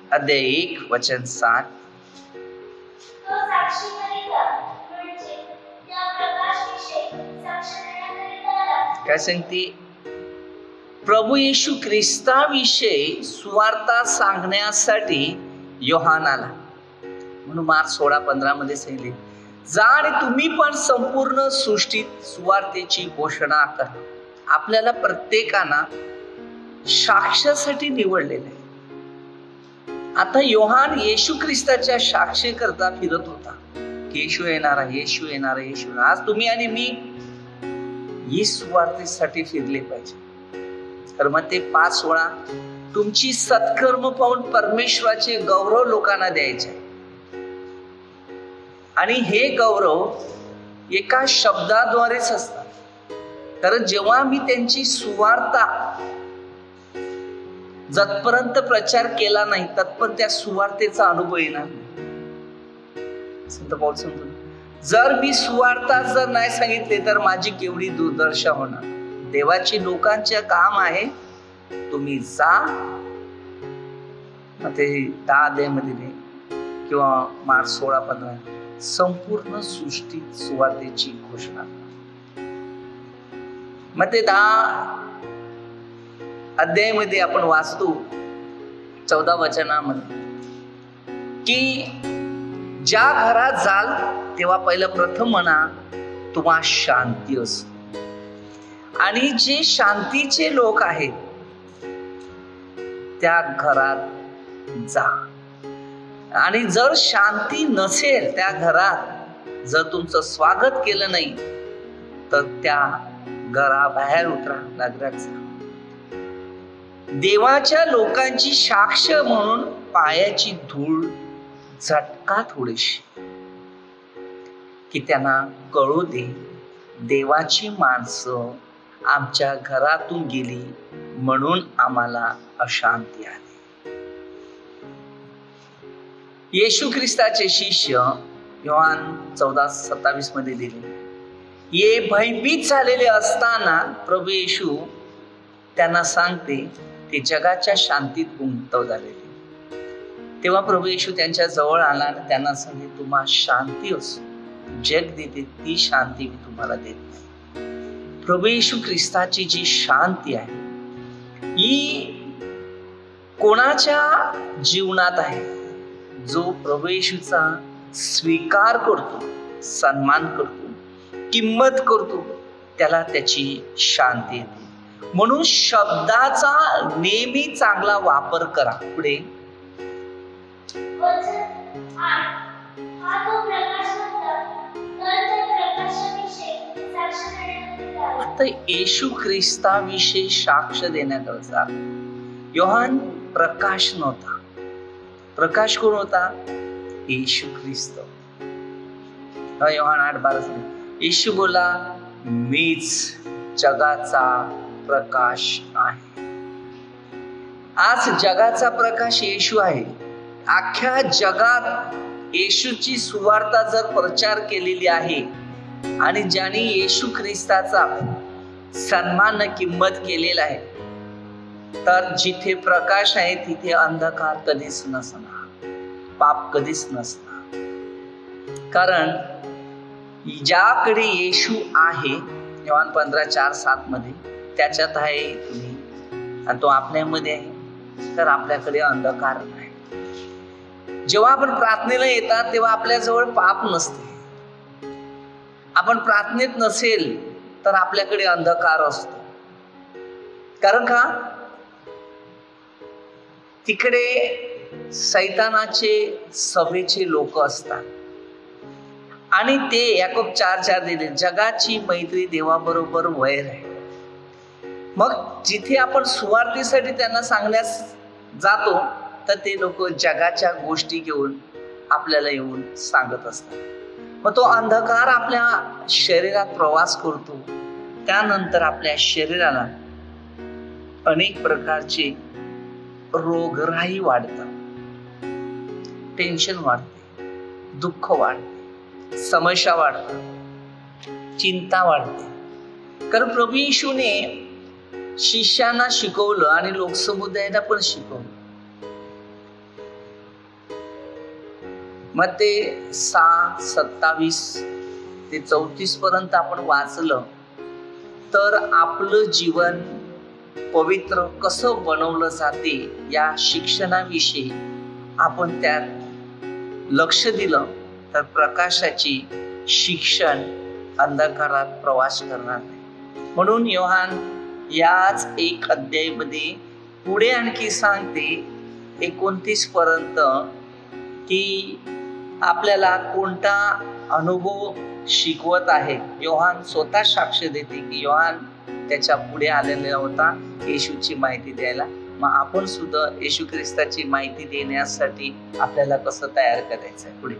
अध्याय 1 वचन 7. काय सांगते? प्रभू येशू ख्रिस्ताविषयी सुवार्ता सांगण्यासाठी योहान आला. म्हणून मार्क 16:15 मध्ये सांगितले, जा आणि तुम्ही पण संपूर्ण सृष्टीत सुवार्तेची घोषणा करा. आपल्याला प्रत्येकाना साक्षासाठी निवडलेलं आहे. आता योहान येशू ख्रिस्ताच्या साक्षी करता फिरत होता. येशू येणारा, येशू येणारा, येशू. आज तुम्ही आणि मी ही सुवार्तेसाठी फिरले पाहिजे. तर मग ते 5:16, तुमची सत्कर्म पाहून परमेश्वराचे गौरव लोकांना द्यायचे. आणि हे गौरव एका शब्दाद्वारेच असतात. कारण जेव्हा मी त्यांची सुवार्ता जतपर्यंत प्रचार केला नाही तत्पर्यंत त्या सुवार्तेचा अनुभव येणार नाही. संत पौल सांगतो, जर मी सुवार्ता जर नाही सांगितले तर माझी केवढी दुर्दशा होणार. देवाची लोकांचे काम आहे, तुम्ही जा. ते 10 अध्यायामध्ये किंवा मार्क 16:15 संपूर्ण सृष्टीत सुवार्तेची घोषणा. मग ते 10 अध्यायामध्ये आपण वाचतो 14 वचनामध्ये की ज्या घरात जाल तेव्हा पहिलं प्रथम म्हणा तुम्हा शांती असो. आणि जे शांतीचे लोक आहेत त्या घरात जा. आणि जर शांती नसेल त्या घरात, जर तुमचं स्वागत केलं नाही तर त्या घराबाहेर उतरा, नगरात जा. देवाच्या लोकांची साक्ष म्हणून पायाची धूळ झटका थोडीशी, की त्यांना कळू दे देवाची माणसं आमच्या घरातून गेली म्हणून आम्हाला अशांती आली. येशू ख्रिस्ताचे शिष्य योहान 14:27 मध्ये दिले, ये भयभीत झालेले असताना प्रभू येशू त्यांना सांगते ते जगाच्या शांतीत गुंतव झालेले. तेव्हा प्रभू येशू त्यांच्या जवळ आला आणि त्यांना सांगते, तुम्हा शांती असो. जग देते ती शांती मी तुम्हाला देत नाही. प्रभू येशू ख्रिस्ताची जी शांती आहे ही कोणाच्या जीवनात आहे? जो प्रभू येशूचा स्वीकार करतो, सन्मान करतो, किंमत करतो, त्याला त्याची शांती येते. म्हणून शब्दाचा नेहमी चांगला वापर करा. पुढे आता येशू ख्रिस्ताविषयी साक्ष देण्याकरता योहान प्रकाश नव्हता. प्रकाश कोण होता? येशू ख्रिस्त. योहान 8:12 येशू बोला, मीच जगाचा प्रकाश आहे. आज जगाचा प्रकाश येशू आहे. अख्ख्या जगात येशूची सुवार्ता जर प्रचार केलेली आहे आणि ज्यांनी येशू ख्रिस्ताचा सन्मान किंमत केलेला आहे, तर जिथे प्रकाश आहे तिथे अंधकार कधीच नसणार, पाप कधीच नसणार. कारण ज्याकडे येशू आहे, योहान 15:4-7 मध्ये, त्याच्यात आहे तुम्ही आणि तो आपल्यामध्ये आहे, तर आपल्याकडे अंधकार नाही. जेव्हा आपण प्रार्थनेला येतात तेव्हा आपल्याजवळ पाप नसते. आपण प्रार्थनेत नसेल तर आपल्याकडे अंधकार असतो. कारण का? तिकडे सैतानाचे सभेचे लोक असतात आणि ते याकोब 4:4 दिले, जगाची मैत्री देवाबरोबर वैर आहे. मग जिथे आपण सुवार्तेसाठी त्यांना सांगण्यास जातो तर ते लोक जगाच्या गोष्टी घेऊन आपल्याला येऊन सांगत असतात. मग तो अंधकार आपल्या शरीरात प्रवास करतो. त्यानंतर आपल्या शरीराला अनेक प्रकारचे रोगराई वाढतात, टेन्शन वाढते, दुःख वाढते, समस्या वाढतात, चिंता वाढते. कारण प्रभू येशूने शिष्यांना शिकवलं आणि लोकसमुदायाला पण शिकवलं मग ते 6:27 ते 34 पर्यंत आपण वाचलं तर आपलं जीवन पवित्र कसं बनवलं जाते या शिक्षणाविषयी आपण त्यात लक्ष दिलं तर प्रकाशाची शिक्षण अंधकारात प्रवास करणार नाही. म्हणून योहान याच 1 अध्यायामध्ये पुढे आणखी सांगते 29 पर्यंत की आपल्याला कोणता अनुभव शिकवत आहे. योहान स्वतः साक्ष देते की योहान त्याच्या पुढे आलेला होता येशूची माहिती द्यायला. मग आपण सुद्धा येशू ख्रिस्ताची माहिती देण्यासाठी आपल्याला कसं तयार करायचंय पुढे.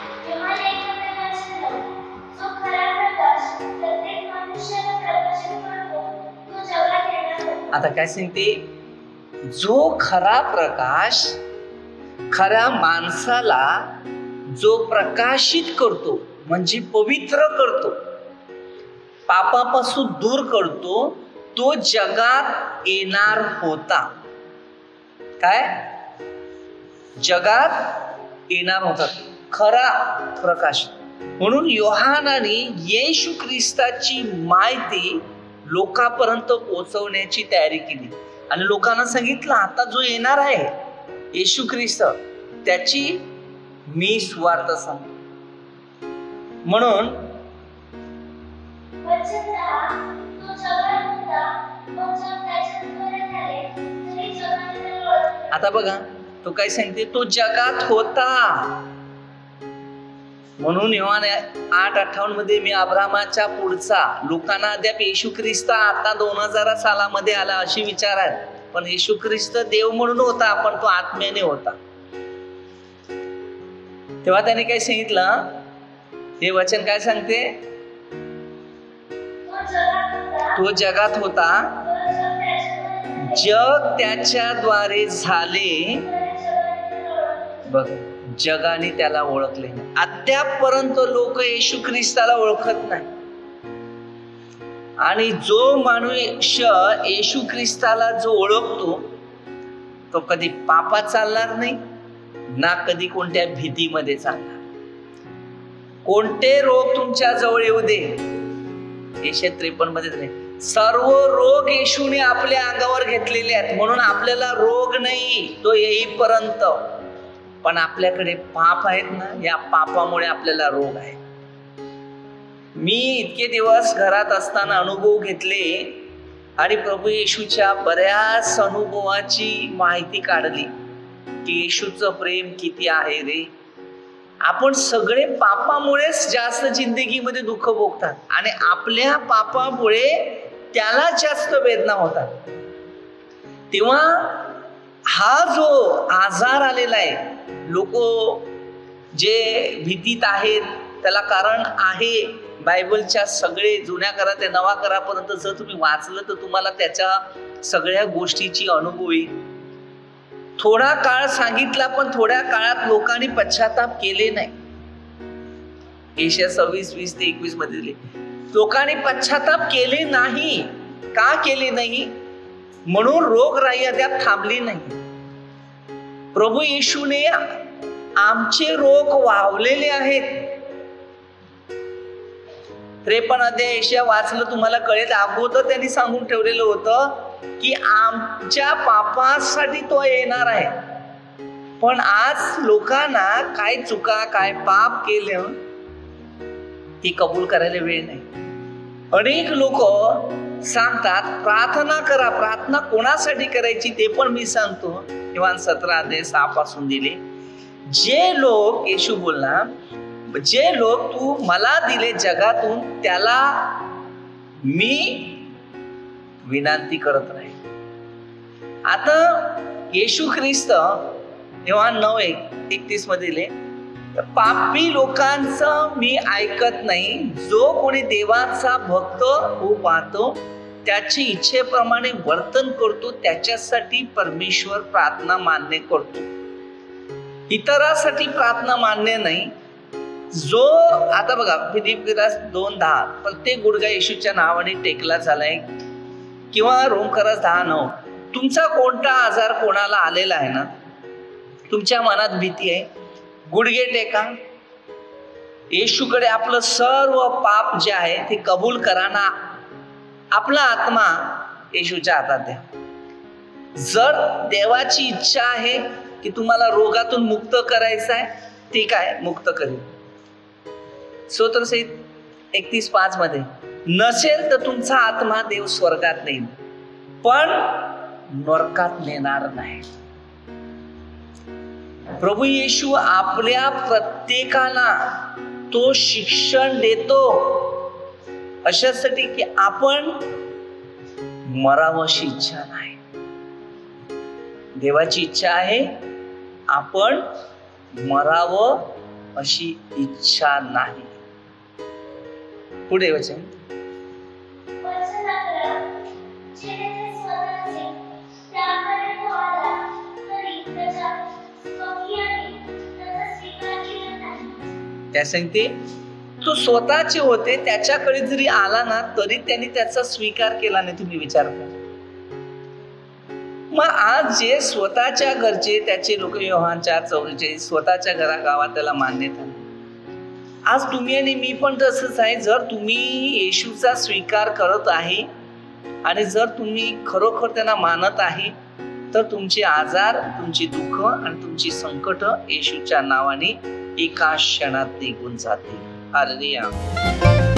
आता काय सांगते, जो खरा प्रकाश खऱ्या माणसाला जो प्रकाशित करतो म्हणजे पवित्र करतो, पापापासून दूर करतो, तो जगात येणार होता. काय जगात येणार होता खरा प्रकाश. म्हणून योहानाने येशू ख्रिस्ताची माहिती लोकांपर्यंत पोहोचवण्याची तयारी केली आणि लोकांना सांगितलं आता जो येणार आहे येशू ख्रिस्त त्याची मी सुवार्ता सांग. म्हणून आता बघा तो काय सांगते, तो जगात होता. म्हणून योहान 8:58 मध्ये मी अब्राहमाच्या पुढचा, लोकांना अद्याप येशू ख्रिस्त आता 2000 सालामध्ये आला अशी विचार आहे. पण येशू ख्रिस्त देव म्हणून होता पण तो आत्म्याने होता. तेव्हा त्याने काय सांगितलं, हे वचन काय सांगते, तो जगात होता, जग त्याच्याद्वारे झाले, बघ जगाने त्याला ओळखले नाही. अद्यापपर्यंत लोक येशू ख्रिस्ताला ओळखत नाही. आणि जो मनुष्य येशू ख्रिस्ताला जो ओळखतो तो कधी पापात चालणार नाही ना कधी कोणत्या भीतीमध्ये चालणार. कोणते रोग तुमच्या जवळ येऊ दे, 153 मध्ये सर्व रोग येशूने आपल्या अंगावर घेतलेले आहेत. म्हणून आपल्याला रोग नाही तो येईपर्यंत. पण आपल्याकडे पाप आहेत ना, या पापामुळे आपल्याला रोग आहे. मी इतके दिवस घरात असताना अनुभव घेतले आणि प्रभू येशूच्या बऱ्याच अनुभवाची माहिती काढली की येशूचं प्रेम किती आहे रे. आपण सगळे पापामुळेच जास्त जिंदगीमध्ये दुःख भोगतात आणि आपल्या पापामुळे त्याला जास्त वेदना होतात. तेव्हा हा जो आजार आलेला आहे, लोक जे भीतीत आहेत त्याला कारण आहे. बायबलच्या सगळे जुन्या करा ते नवा करापर्यंत जर तुम्ही वाचलं तर तुम्हाला त्याच्या सगळ्या गोष्टीची अनुभव येईल. थोडा काळ सांगितला पण थोड्या काळात लोकांनी पश्चाताप केले नाही. एशिया 26:20-21 मध्ये दिले, लोकांनी पश्चाताप केले नाही. का केले नाही? म्हणून रोगराई अद्याप थांबली नाही. प्रभू येशूने आमचे रोग वावलेले आहेत. 53 अध्याय एशिया वाचलं तुम्हाला कळेल. अगोदर त्यांनी सांगून ठेवलेलं होतं की आमच्या पापासाठी तो येणार आहे. पण आज लोकांना काय चुका काय पाप केलं ती कबूल करायला वेळ नाही. अनेक लोक सांगतात प्रार्थना करा. प्रार्थना कोणासाठी करायची ते पण मी सांगतो. योहान 17 अध्याय 6 पासून दिले. जे लोक, येशू बोलला, जे लोक तू मला दिले जगातून त्याला मी विनंती करत राहील. आता येशू ख्रिस्त योहान 9:31 मध्ये दिले, पापी लोकांचं मी ऐकत नाही. जो कोणी देवाचा भक्त होऊ पाहतो त्याची इच्छेप्रमाणे वर्तन करतो त्याच्यासाठी परमेश्वर प्रार्थना मान्य करतो. इतरांसाठी प्रार्थना मान्य नाही. जो आता बघा फिलिप्पियस 2:10 प्रत्येक गुडघा येशूच्या नावाने टेकला झालाय, किंवा रोमकरस 10:9 तुमचा कोणता आजार कोणाला आलेला आहे ना, तुमच्या मनात भीती आहे, गुडघे टेका, येशूकडे आपलं सर्व पाप जे आहे ते कबूल करा ना, आपला आत्मा येशूच्या हातात द्या. जर देवाची इच्छा आहे की तुम्हाला रोगातून मुक्त करायचं आहे, ठीक आहे, मुक्त करेल. स्तोत्रसंहिता 31:5 मध्ये, नसेल तर तुमचा आत्मा देव स्वर्गात नेईल पण नरकात नेणार नाही. प्रभू येशू आपल्या प्रत्येकाला तो शिक्षण देतो अशासाठी की आपण मरावं अशी इच्छा नाही. देवाची इच्छा आहे आपण मरावं अशी इच्छा नाही. पुढे वचन, त्या सांगते तो स्वतःचे होते, त्याच्याकडे जरी आला ना तरी त्यांनी त्याचा स्वीकार केला नाही. तुम्ही विचार करा. मग आज जे स्वतःच्या घरचे त्याचे लोक, योहान 4:44, स्वतःच्या गावात त्याला मान्यता नाही. आज तुम्ही आणि मी पण तसंच आहे. जर तुम्ही येशूचा स्वीकार करत आहे आणि जर तुम्ही खरोखर त्यांना मानत आहे तर तुमचे आजार, तुमची दुःख आणि तुमची संकट येशूच्या नावाने एका क्षणात निघून जातील. हालेलुया.